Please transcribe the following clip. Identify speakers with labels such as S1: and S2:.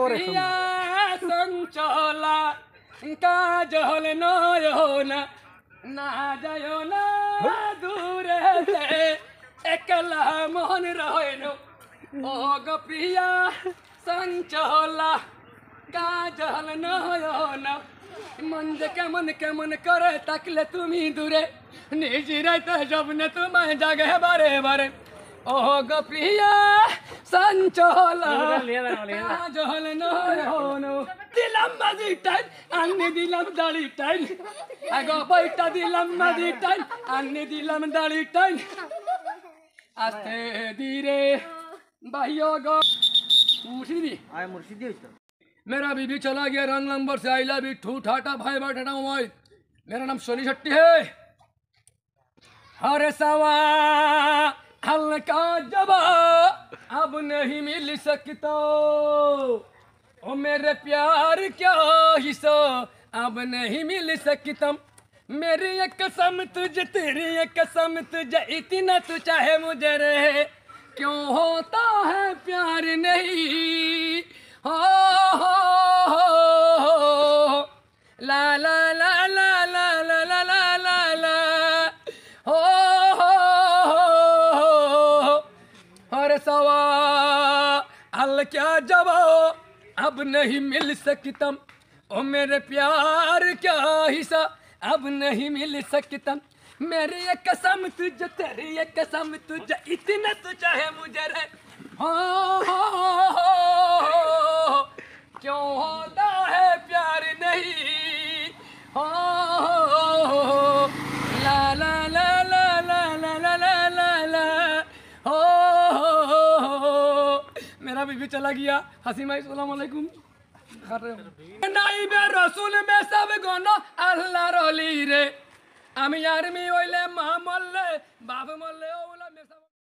S1: प्रिया संचला काजल नयना ना जायो ना दूर से एकला मोहन रहनो ओ गो प्रिया संचला काजल नयना मन केमन करे तकले तुमी दूरे निज रहते जबने तुम्हें जगे बारे बारे ओ गो प्रिया संचला काजल नयना दिलम मजी टाइम अन्नी दिलम दाढ़ी टाइम आगो बैठा दिलम मजी टाइम अन्नी दिलम दाढ़ी टाइम आस्ते धीरे भाइयों गो मुर्शिदी
S2: आए मुर्शिदी
S1: मेरा बीबी चला गया रंग नंबर से आई लव यू ठू ठाटा भाई बैठा मोबाइल मेरा नाम सोनी शेट्टी है हर सवा हल्का जबा अब नहीं मिल सकता ओ मेरे प्यार क्या हिस्सा अब नहीं मिल सकता मेरी एक कसम तुझे तेरी एक कसम तुझे इतना तू चाहे मुझे रहे क्यों होता है प्यार नहीं हो ला ला ला ला ला ला ला ला ला ला हो हर सवा हल क्या जवाब अब नहीं मिल सकता ओ मेरे प्यार क्या हिस्सा अब नहीं मिल सकता मेरी एक कसम तुझे तेरी एक कसम तुझे इतना तो चाहे मुझे रे हो क्यों होता है प्यार नहीं हो ला ला ला ला ला ला ला ला ला ला हो मेरा बीबी चला गया हसी माई सलाम अलैकुम नाइबे रसूल में सब गोनो अल्लाह रोली रे আমি আর্মি হইলে মা মল্লে বাপ মল্লে ওগুলা